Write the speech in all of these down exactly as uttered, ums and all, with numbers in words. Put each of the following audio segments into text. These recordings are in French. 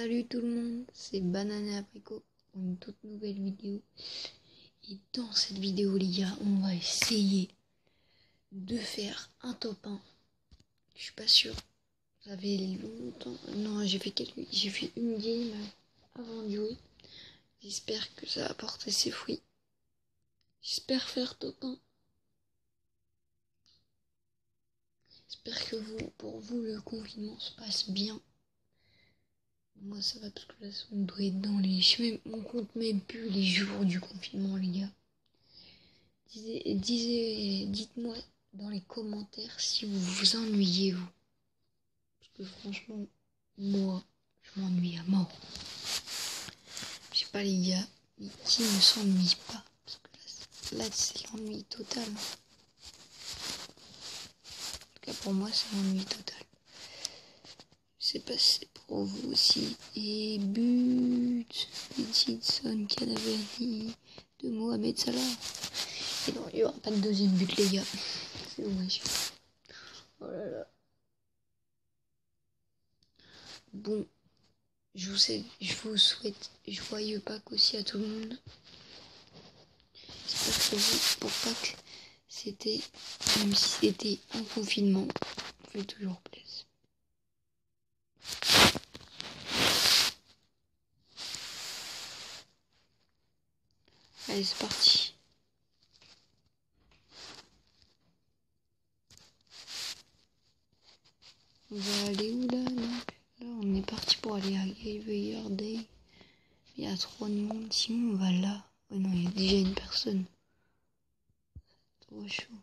Salut tout le monde, c'est Banane et Abricot pour une toute nouvelle vidéo. Et dans cette vidéo les gars, on va essayer de faire un top un. Je suis pas sûr. Ça fait longtemps. Non, j'ai fait quelques. J'ai fait une game avant de jouer. J'espère que ça a porté ses fruits. J'espère faire top un. J'espère que vous, pour vous, le confinement se passe bien. Moi ça va parce que là on doit être dans les... Je même... On compte même plus les jours du confinement les gars. Disez... Disez... Dites-moi dans les commentaires si vous vous ennuyez vous. Parce que franchement, moi, je m'ennuie à mort. Je sais pas les gars, mais qui ne s'ennuie pas? Parce que là, là c'est l'ennui total. En tout cas pour moi c'est l'ennui total. Je sais pas si c'est pour vous aussi. Et but Edson Cavani de Mohamed Salah. Et non, il n'y aura pas de deuxième but les gars. C'est dommage. Oh là là. Bon, je vous, sais, je vous souhaite joyeux Pâques aussi à tout le monde. J'espère que vous, pour Pâques, c'était, même si c'était en confinement, vous fait toujours plaisir. Allez, c'est parti. On va aller où là? Non. Là, on est parti pour aller à Gaveyer Day. Il y a trop de monde. Sinon, on va là. Oh non, il y a déjà une personne. Trop chaud.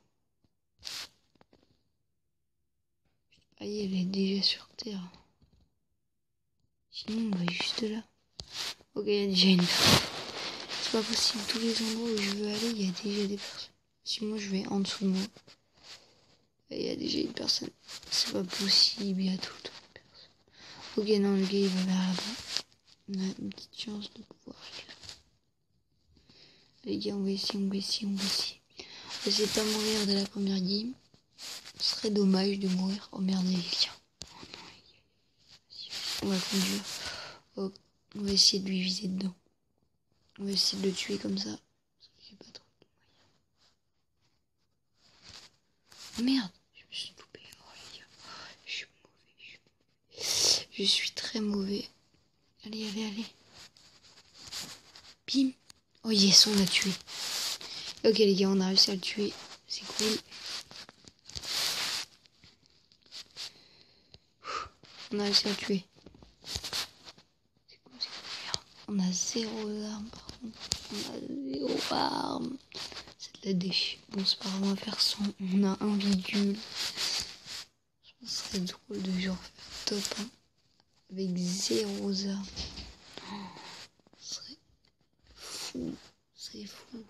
Ah, elle est déjà sur Terre. Sinon, on va juste là. Ok, il y a déjà une personne. C'est pas possible. Tous les endroits où je veux aller, il y a déjà des personnes. Si moi, je vais en dessous de moi. Il y a déjà une personne. C'est pas possible. Il y a tout le temps une personne. Ok, non, le gars, il va vers là-bas. On a une petite chance de pouvoir aller là. Les gars, on va essayer, on va essayer, on va essayer. On va essayer de pas mourir de la première game. Ce serait dommage de mourir. Oh merde, il y a quelqu'un. Oh non, on va conduire. Oh, on va essayer de lui viser dedans. On va essayer de le tuer comme ça. Parce que j'ai pas trop de moyens. Merde, je me suis loupé. Oh les gars, je suis mauvais. Je suis, mauvais. Je suis très mauvais. Allez, allez, allez. Bim. Oh yes, on l'a tué. Ok les gars, on a réussi à le tuer. C'est cool. On a réussi à le tuer. C'est cool, c'est cool. Merde. On a zéro arme par contre. On a zéro arme. C'est de la déchet. Bon, c'est pas grave, on va faire cent. On a un véhicule. Je pense que ce serait drôle de genre faire top un avec zéro arme. Oh, ce serait fou. Ce serait fou.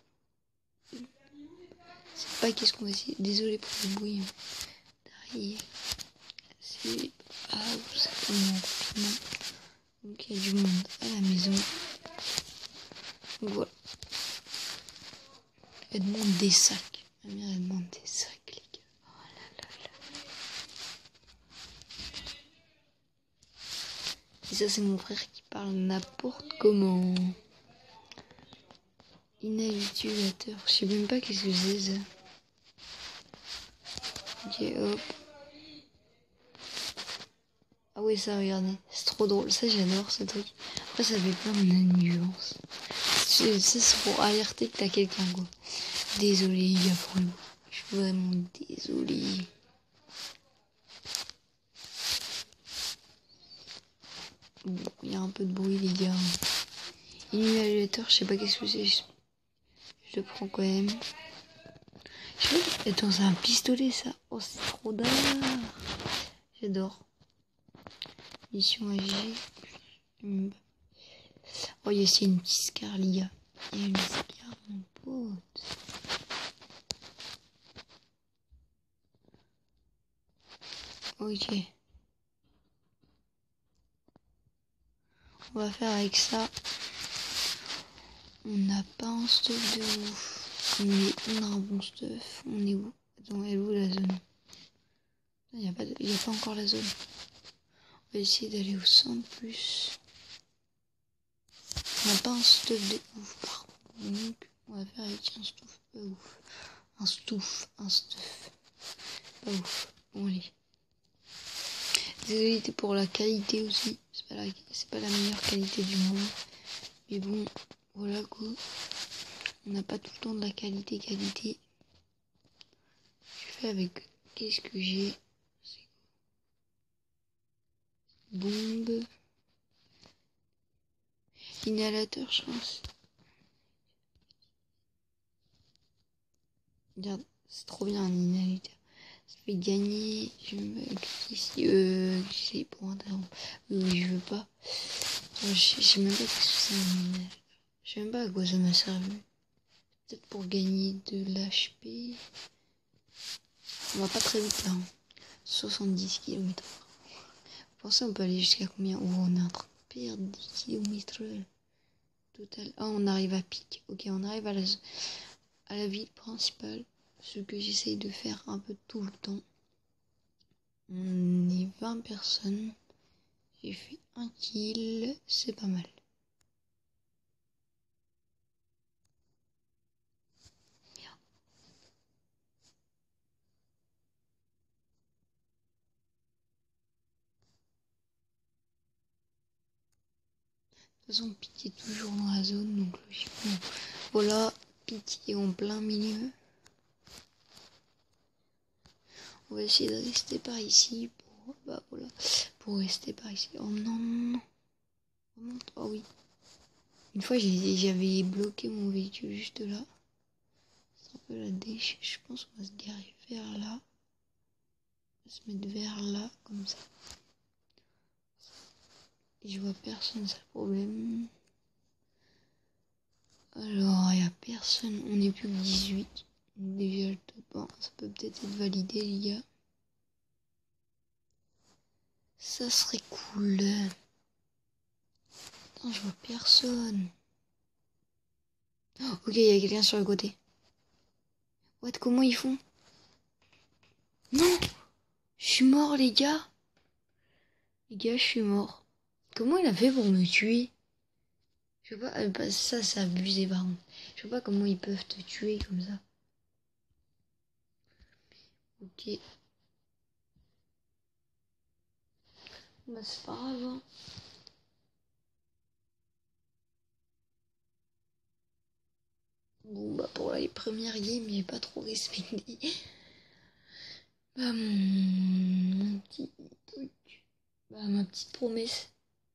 C'est pas qu'est-ce qu'on va essayer. Désolé pour le bruit. Derrière. C'est pas où c'est comme en confinement. Donc il y a du monde à la maison. Donc voilà. Elle demande des sacs. Ma mère elle demande des sacs les gars. Oh là là là. Et ça c'est mon frère qui parle n'importe comment. Inhabituateur. Je sais même pas qu'est-ce que c'est ça. Ok hop. Ah ouais ça regardez. C'est trop drôle. Ça j'adore ce truc. Après ça fait plein de nuances. Ça c'est pour alerter que t'as quelqu'un quoi. Désolé les gars pour nous. Je suis vraiment désolé. Bon, il y a un peu de bruit les gars. Inhalateur, je sais pas qu'est-ce que c'est. Je... je le prends quand même. Je sais... Attends, c'est un pistolet ça. Oh, c'est trop d'art. J'adore. Mission A G. Oh, il y a aussi une petite scar les gars. Il y a une scar mon pote. Ok. On va faire avec ça. On n'a pas un stuff de ouf. Mais on a un bon stuff. On est où? Attends, elle est où la zone? Il n'y a, a pas encore la zone. On va essayer d'aller au centre plus. On n'a pas un stuff de ouf par contre. Donc on va faire avec un stuff pas ouf. Un stuff, un stuff. Pas ouf. Bon allez. Désolé pour la qualité aussi. C'est pas la, c'est pas la meilleure qualité du monde. Mais bon, voilà quoi. On n'a pas tout le temps de la qualité qualité. Je fais avec qu'est-ce que j'ai. Bombe. Inhalateur, je pense. Regarde, c'est trop bien un inhalateur. Ça fait gagner. Je me ici. Euh, c'est pour interrompre. Oui, oui, je veux pas. Je sais même pas ce que c'est un inhalateur. Je sais même pas à quoi ça m'a servi. Peut-être pour gagner de l'H P. On va pas très vite là. Hein. soixante-dix kilomètres. Vous pensez on peut aller jusqu'à combien? Oh, on est en train de perdre dix kilomètres total. Ah, on arrive à pic. Ok, on arrive à la, à la ville principale. Ce que j'essaye de faire un peu tout le temps. On est vingt personnes. J'ai fait un kill. C'est pas mal. De toute façon, Pic est toujours dans la zone, donc logiquement. Voilà, Pic est en plein milieu. On va essayer de rester par ici pour, bah voilà, pour rester par ici. Oh non, non, non. Remonte. Oh oui. Une fois, j'avais bloqué mon véhicule juste là. C'est un peu la déchet. Je pense qu'on va se garer vers là. On va se mettre vers là, comme ça. Et je vois personne, c'est le problème. Alors, il n'y a personne. On est plus que dix-huit. Déjà le top un. Ça peut peut-être être validé, les gars. Ça serait cool. Attends, je vois personne. Oh, ok, il y a quelqu'un sur le côté. What, comment ils font? Non! Je suis mort, les gars. Les gars, je suis mort. Comment il a fait pour me tuer? Je sais pas, euh, bah, ça, c'est abusé, par contre. Je sais pas comment ils peuvent te tuer comme ça. Ok. Bah, c'est pas grave, hein. Bon, bah, pour les premières games, j'ai pas trop respecté. Bah, mon... mon petit truc. Bah, ma petite promesse.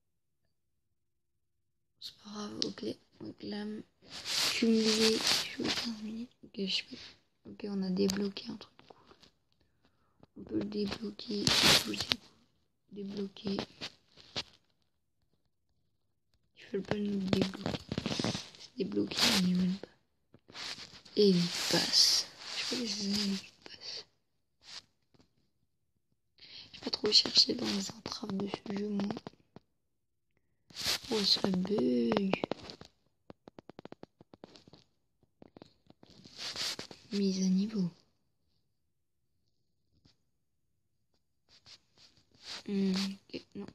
C'est pas grave, ok. Donc là, cumulé, je joue quinze minutes. Ok, je sais pas. Ok, on a débloqué un truc cool. On peut le débloquer. Débloquer. Je veux pas nous débloquer. C'est débloqué, on n'y même pas. Et il passe. Je sais pas si c'est ça, il passe. J'ai pas trop cherché dans les entraves de ce jeu, moi. Oh, ça bug. Mise à niveau. Mmh, ok, non.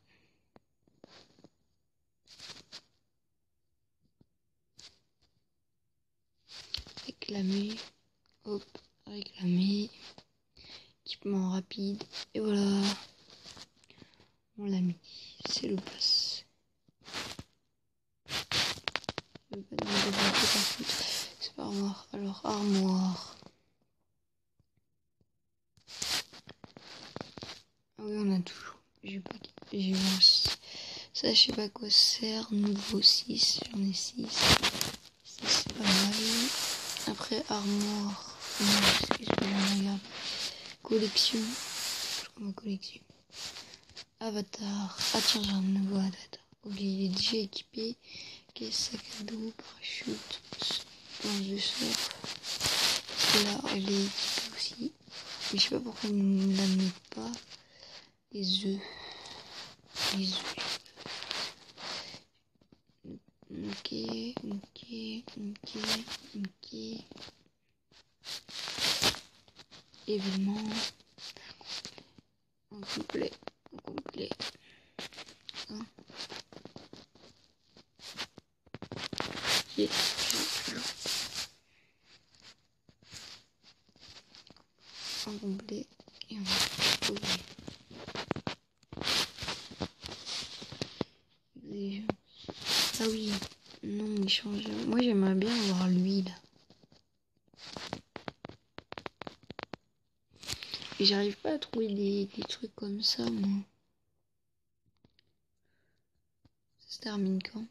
Réclamer. Hop, réclamer. Équipement rapide. Et voilà. On l'a mis. C'est le pass. Je vais pas nous débloquer par contre. C'est pas armoire. Alors, armoire. Ah oui, on a tout. J'ai pas. J'ai un. Ça, je sais pas quoi sert. Nouveau six. J'en ai six. six, c'est pas mal. Après, armoire. Qu'est-ce que j'en regarde? Collection. Je crois ma collection. Avatar. Ah tiens, j'ai un nouveau avatar. Ok, il est déjà équipé. Ok, sac à dos, parachute, planche de surf. Là, elle est équipée aussi. Mais je sais pas pourquoi ils ne la mettent pas. Les œufs. Les œufs. Ok, ok, ok, ok. Événement. En complet. En complet. Hein. pied. Toujours. En complet. Et on va poser. Ah oui. Non, il change. Moi, j'aimerais bien avoir lui, là. Et j'arrive pas à trouver des, des trucs comme ça, moi. Ça se termine quand?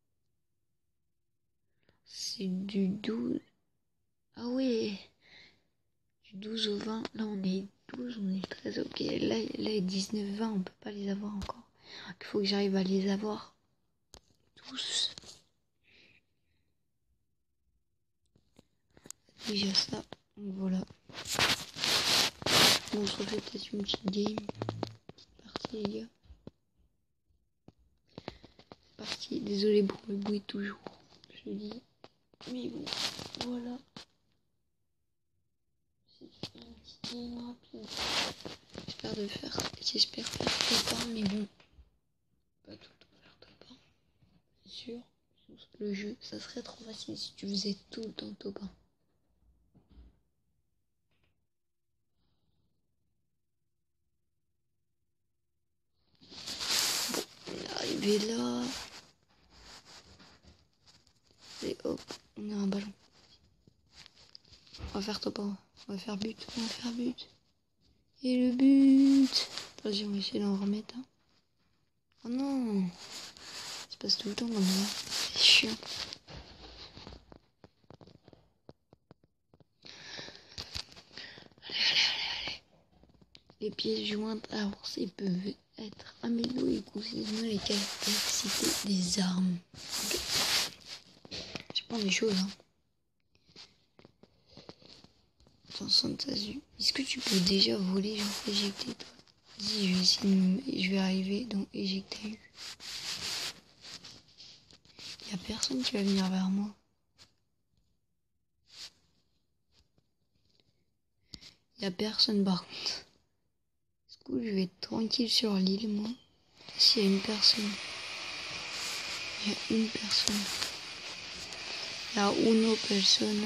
C'est du douze. Ah ouais. Du douze au vingt. Là, on est douze, on est treize. Ok, là, là est dix-neuf, vingt. On peut pas les avoir encore. Il faut que j'arrive à les avoir tous. Déjà ça. Donc voilà. Bon, on se refait peut-être une petite game. Petite partie, les gars. Partie. Désolé pour le bruit toujours. Je le dis. Mais bon, voilà. C'est une petite game rapide. J'espère de faire. J'espère faire top un, mais bon. Pas tout le temps faire top un. C'est sûr. Le jeu, ça serait trop facile si tu faisais tout le temps top un. Bon, on est arrivé là. Et hop, on a un ballon. On va faire top un. On va faire but. On va faire but. Et le but. Vas-y, on va essayer d'en remettre un. Oh non. Ça se passe tout le temps comme ça. C'est chiant. Allez, allez, allez, allez. Les pièces jointes avancées peuvent être améliorées et concernant les capacités des armes. Okay. Je prends des choses, hein. Est-ce que tu peux déjà voler, genre éjecter toi? Vas-y, je vais essayer de me... Je vais arriver dans éjecter. Il y a personne qui va venir vers moi. Il y a personne par contre. Du coup, je vais être tranquille sur l'île, moi. S'il y a une personne. Il y a une personne. Il y a une personne.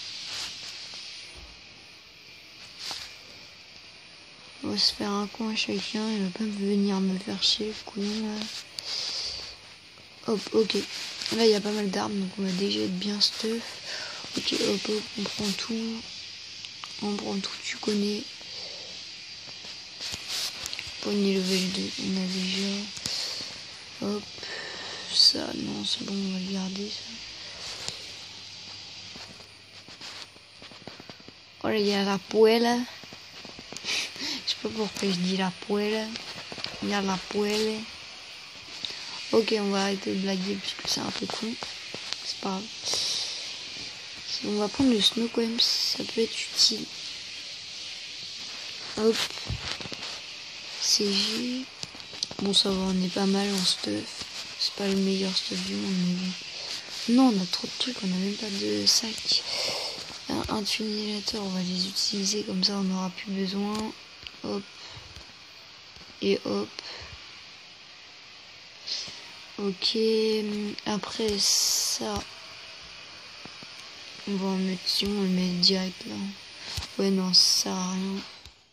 On va se faire un coin chacun. Il va pas venir me faire chier, couillon, là. Hop, ok. Là, il y a pas mal d'armes, donc on va déjà être bien stuff. Ok, hop, hop, on prend tout. On prend tout, tu connais. Poignée level deux, on a déjà. Hop. Ça, non, c'est bon, on va le garder, ça. Oh là, il y a la poêle. Je sais pas pourquoi je dis la poêle. Il y a la poêle. Ok, on va arrêter de blaguer parce que c'est un peu con. C'est pas grave. On va prendre le snow quand même, ça peut être utile. Hop. C G. Bon, ça va, on est pas mal en stuff. C'est pas le meilleur stuff du monde, mais bon. Non, on a trop de trucs, on a même pas de sac. Un, un tunnelateur, on va les utiliser, comme ça on n'aura plus besoin. Hop. Et hop. Ok. Après ça, on va en mettre, si on le met direct là. Ouais, non, ça sert à rien.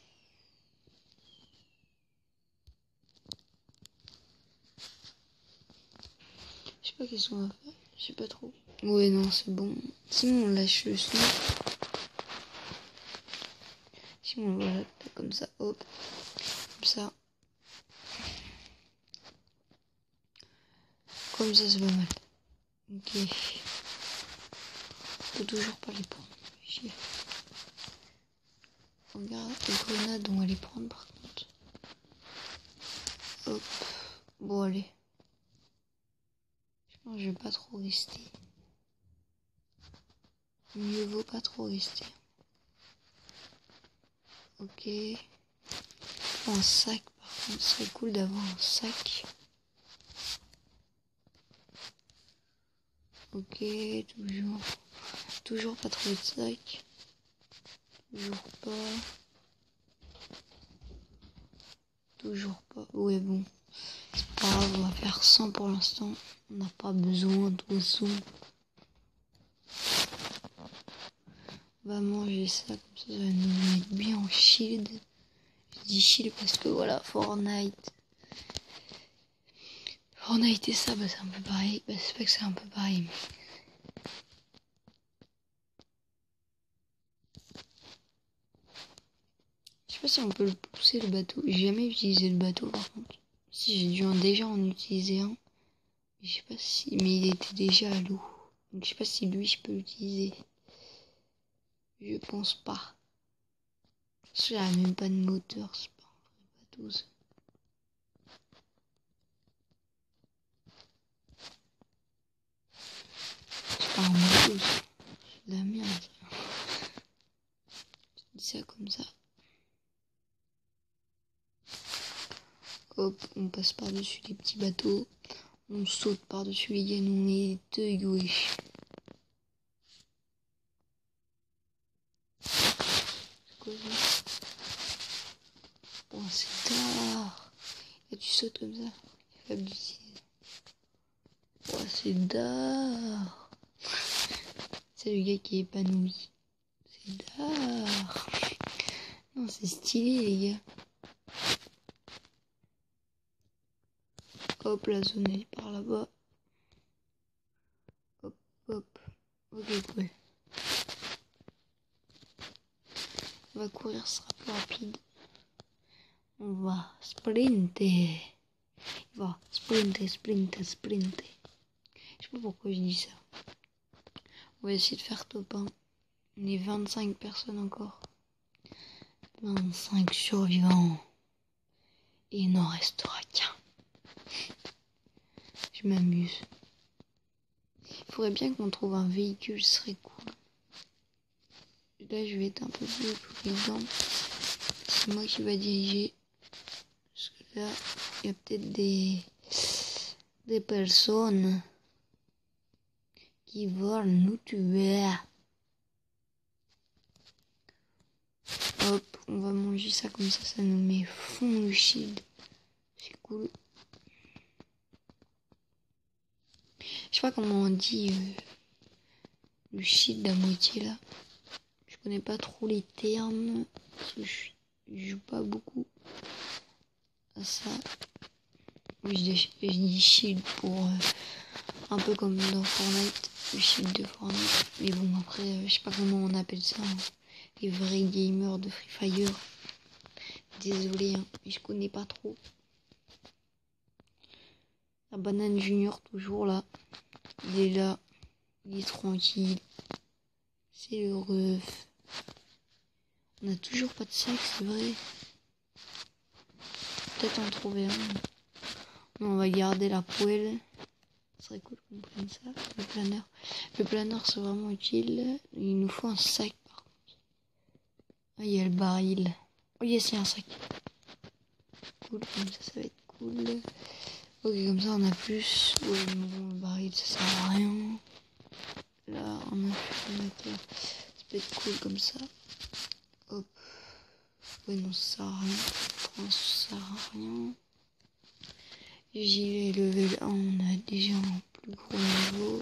Je sais pas qu'est-ce qu'on va faire. Je sais pas trop. Ouais, non, c'est bon. Sinon, on lâche le snow. Sinon, voilà, comme ça, hop. Comme ça. Comme ça, c'est pas mal. Ok. Faut toujours pas les prendre. Chier. Regarde, les grenades, on va les prendre par contre. Hop. Bon, allez. Je pense que je vais pas trop rester. Mieux vaut pas trop rester. Ok. Un sac, par contre, ce serait cool d'avoir un sac. Ok, toujours. Toujours pas trop de sac. Toujours pas. Toujours pas. Ouais, bon. C'est pas grave, on va faire cent pour l'instant. On n'a pas besoin de toute façon. va manger ça, comme ça, ça va nous mettre bien en shield. Je dis shield parce que voilà, Fortnite. Fortnite et ça, bah c'est un peu pareil. Bah c'est pas que c'est un peu pareil. Mais... je sais pas si on peut le pousser le bateau. J'ai jamais utilisé le bateau par contre. Si, j'ai dû en déjà en utiliser un. Je sais pas si... mais il était déjà à l'eau. Donc je sais pas si lui je peux l'utiliser. Je pense pas. Parce qu'il a même pas de moteur, c'est pas un vrai bateau ça. C'est pas un bateau ça. C'est de la merde ça. Je dis ça comme ça. Hop, on passe par-dessus les petits bateaux. On saute par-dessus les canons et les deux wesh. C'est quoi ça? Oh, c'est tard. Et tu sautes comme ça. Oh, c'est d'art. C'est le gars qui est épanoui. C'est d'art. Non, c'est stylé, les gars. Hop, la zone elle est par là-bas. Hop, hop. Ok, cool. On va courir, ce sera plus rapide. On va sprinter. On va sprinter, sprinter, sprinter. Je sais pas pourquoi je dis ça. On va essayer de faire top un. On est vingt-cinq personnes encore. vingt-cinq survivants. Et il n'en restera qu'un. Je m'amuse. Il faudrait bien qu'on trouve un véhicule, ce serait cool. Là, je vais être un peu plus prudent. C'est moi qui va diriger. Parce que là, il y a peut-être des... des personnes qui veulent nous tuer. Hop, on va manger ça comme ça, ça nous met fond le shield. C'est cool. Je sais pas comment on dit euh, le shield à moitié là. Je connais pas trop les termes. Parce que je, je joue pas beaucoup à ça. Oui, je dis, je dis shield pour euh, un peu comme dans Fortnite. Le shield de Fortnite. Mais bon, après, euh, je sais pas comment on appelle ça. Hein. Les vrais gamers de Free Fire. Désolé, hein, mais je connais pas trop. La banane junior toujours là. Il est là. Il est tranquille. C'est le ref. On a toujours pas de sac, c'est vrai. Peut-être en trouver un. Mais on va garder la poêle. Ce serait cool qu'on prenne ça. Le planeur. Le planeur c'est vraiment utile. Il nous faut un sac par contre. Ah, il y a le baril. Oh yes, il y a un sac. Cool, comme ça, ça va être cool. Ok, comme ça on a plus. Ouais, mais bon, le baril ça sert à rien. Là, on a plus de matière. Ça peut être cool comme ça. Hop. Ouais, non, ça sert à rien. Ça sert à rien. J'y vais level un, on a déjà un plus gros niveau.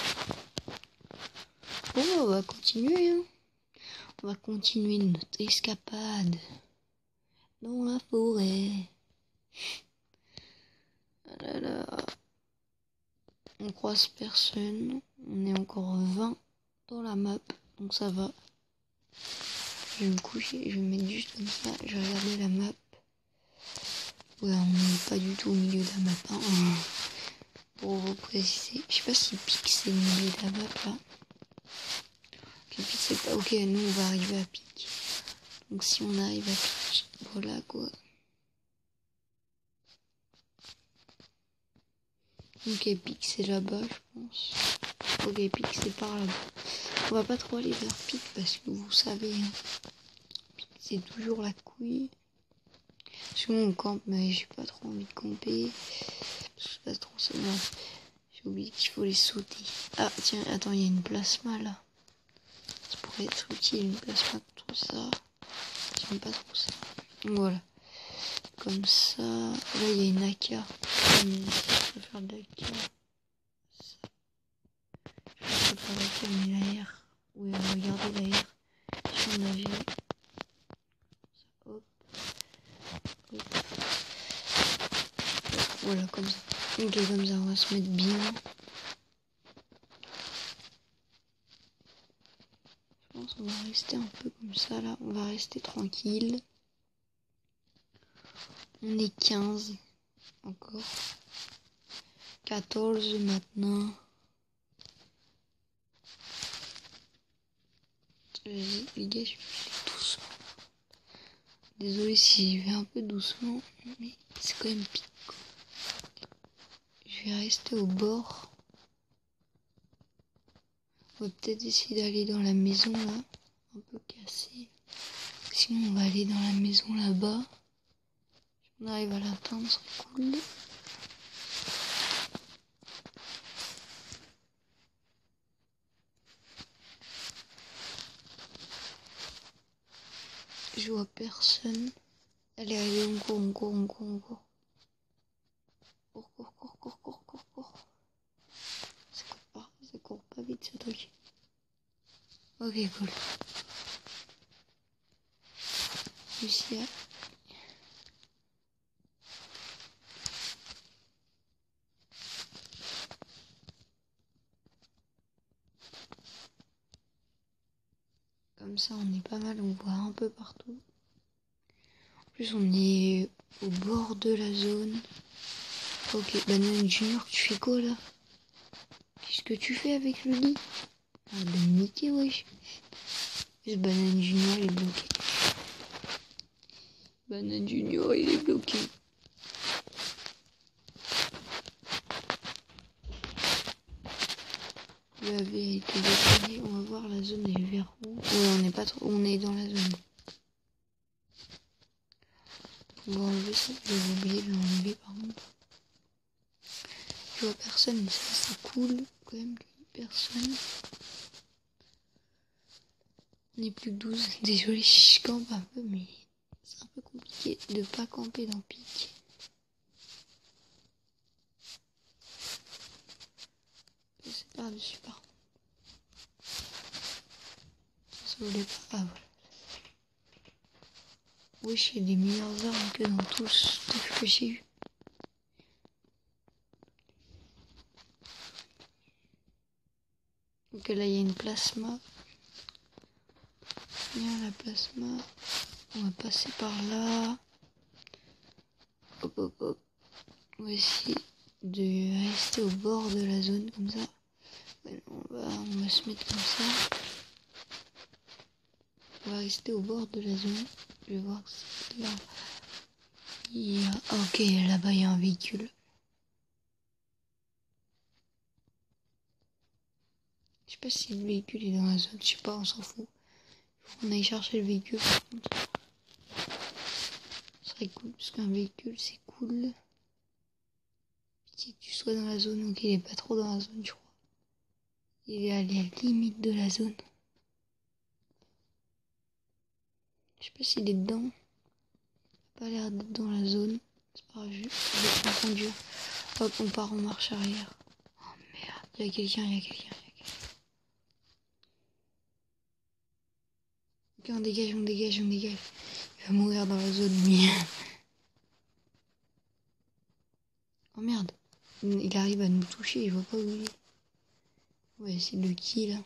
Bon, on va continuer. Hein. On va continuer notre escapade dans la forêt. Ah là là. On croise personne. On est encore vingt dans la map. Donc ça va. Je vais me coucher. Je vais me mettre juste comme ça. Je vais regarder la map. Ouais, on n'est pas du tout au milieu de la map. Hein. Pour vous préciser. Je sais pas si Pic c'est le milieu de la map là. Ok, Pic c'est pas. Ok, nous on va arriver à Pic. Donc si on arrive à Pic, voilà quoi. Ok, Pic c'est là-bas, je pense. Ok, Pic c'est par là-bas. On va pas trop aller vers Pic parce que vous savez, hein, Pic c'est toujours la couille. Parce que moi on campe, mais j'ai pas trop envie de camper. C'est pas trop ça. Non. J'ai oublié qu'il faut les sauter. Ah tiens, attends, il y a une plasma là. Ça pourrait être utile, une plasma contre ça. J'aime pas trop ça. Donc voilà. Comme ça. Là il y a une A K. Mais je préfère de l'A K. Ça. Je préfère l'A K mais l'A R. Oui, regardez l'A R. Voilà, comme ça. Ok, comme ça, on va se mettre bien. Je pense qu'on va rester un peu comme ça, là. On va rester tranquille. On est quinze. Encore. quatorze maintenant. Les gars, je vais doucement. Désolé si j'y vais un peu doucement, mais c'est quand même pique. Je vais rester au bord. On va peut-être essayer d'aller dans la maison là, un peu cassée. Sinon, on va aller dans la maison là-bas. Si on arrive à l'atteindre, c'est cool. Je vois personne. Allez, allez, on court, on court, on court, on court. Cours, cours, cours, cours, cours, cours, cours. Ça court pas, ça court pas vite ce truc. Ok, cool. Lucia. Comme ça, on est pas mal, on voit un peu partout. En plus, on est au bord de la zone. Ok, Banane Junior, tu fais quoi là? Qu'est-ce que tu fais avec le lit? Ah, ben Mickey, wesh. Ce Banane Junior, il est bloqué. Banane Junior, il est bloqué. La vérité décidée, on va voir la zone est vers où. Ouais, on n'est pas trop, on est dans la zone. On va enlever ça, je vais oublier de l'enlever par contre. Je vois personne, mais ça c'est cool quand même qu'il y ait personne. On est plus que douze. Désolé, je campe un peu, mais c'est un peu compliqué de pas camper dans pic. Je sais pas dessus par contre. Ça voulait pas. Ah voilà. Oui, j'ai des meilleures armes que dans tous ce que j'ai eu. Donc là, il y a une plasma. Il y a la plasma. On va passer par là. Hop, hop, hop. On va essayer de rester au bord de la zone comme ça. Ouais, on, va, on va se mettre comme ça. On va rester au bord de la zone. Je vais voir si là. Il y a... Ok, là-bas, il y a un véhicule. Je sais pas si le véhicule est dans la zone. Je sais pas, on s'en fout. Faut qu'on aille chercher le véhicule par contre. Ce serait cool parce qu'un véhicule c'est cool. Pitié que tu sois dans la zone. Ok, il est pas trop dans la zone, je crois. Il est allé à la limite de la zone. Je sais pas s'il est dedans. Il a pas l'air d'être dans la zone. C'est pas grave, je vais conduire. Hop, on part en marche arrière. Oh merde, il y a quelqu'un, il y a quelqu'un, il y a quelqu'un. Ok, on dégage, on dégage, on dégage. Il va mourir dans la zone, mais... Oh merde. Il arrive à nous toucher, je vois pas où il est. On va essayer de le kill.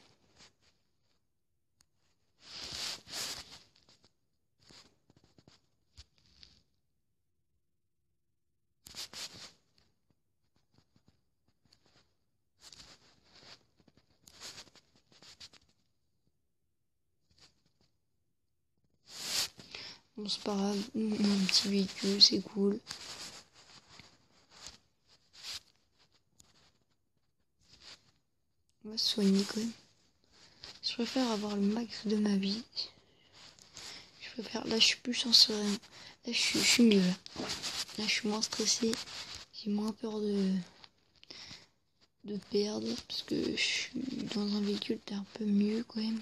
Bon, c'est pas grave, on a un petit véhicule, c'est cool. On va se soigner quand même. Je préfère avoir le max de ma vie. Je préfère. Là, je suis plus en serein. Là, je suis, je suis mieux. Là. Là, je suis moins stressé. J'ai moins peur de de perdre parce que je suis dans un véhicule, t'es un peu mieux quand même.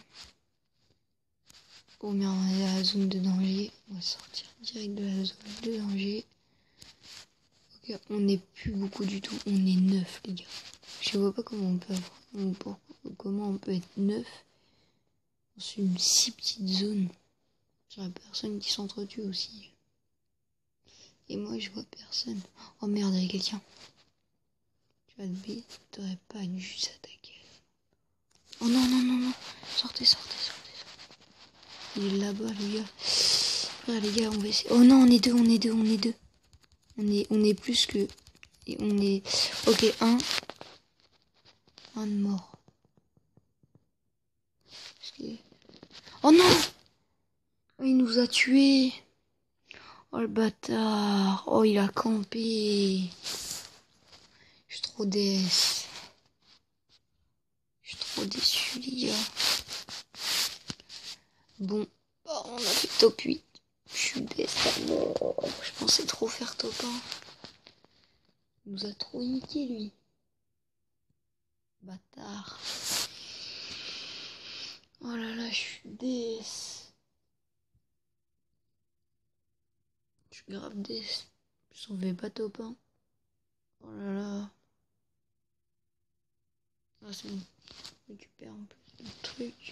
Oh merde, on est dans la zone de danger. On va sortir direct de la zone de danger. Ok, on n'est plus beaucoup du tout. On est neuf, les gars. Je vois pas comment on peut avoir, on peut, comment on peut être neuf dans une si petite zone. J'aurais personne qui s'entretue aussi. Et moi, je vois personne. Oh merde, il y a quelqu'un. Tu vas te b... T'aurais pas dû s'attaquer. Oh non, non, non, non. Sortez, sortez, sortez. sortez. Il est là-bas, les gars. Frère, les gars, on va essayer. Oh non, on est deux, on est deux, on est deux. On est, on est plus que... Et on est... Ok, un. Un de mort. Oh non! Oh, il nous a tués. Oh le bâtard. Oh, il a campé. Je suis trop déçu. Je suis trop déçu, les gars. Bon, oh, on a fait top huit. Je suis déçu. Oh, je pensais trop faire top un. Il nous a trop niqué, lui. Bâtard. Oh là là, je suis déçu. Je suis grave déçu. Je sauvais pas top un. Oh là là. Ah, c'est bon. Je récupère un peu de trucs.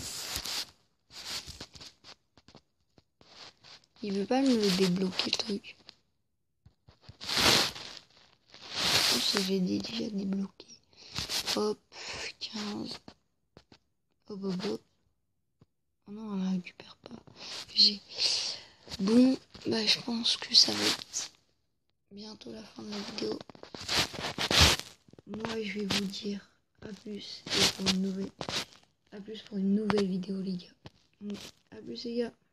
Il veut pas me le débloquer, le truc. Je pense que j'ai déjà débloqué. Hop, quinze. Hop, hop, hop. Oh non, on la récupère pas. J'ai... Bon, bah je pense que ça va être bientôt la fin de la vidéo. Moi, je vais vous dire à plus et pour une nouvelle... À plus pour une nouvelle vidéo, les gars. À plus, les gars.